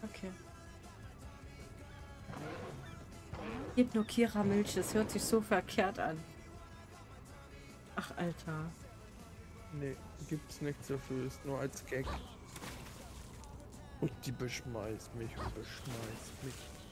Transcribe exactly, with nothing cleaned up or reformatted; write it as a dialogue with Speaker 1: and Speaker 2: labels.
Speaker 1: Okay. Gib nur Kira Milch, das hört sich so verkehrt an. Ach, Alter.
Speaker 2: Nee, gibt's nichts dafür, ist nur als Gag. Und die beschmeißt mich und beschmeißt mich.